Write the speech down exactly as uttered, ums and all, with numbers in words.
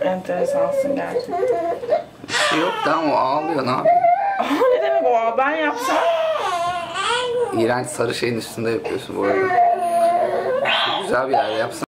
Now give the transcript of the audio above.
Çok enteresansın gerçekten. Bir şey yok da ama o ağlıyor, ne yapıyor? Aa, ne demek o? Ben yapsam? İğrenç sarı şeyin üstünde yapıyorsun bu arada. Güzel bir yerde yapsana.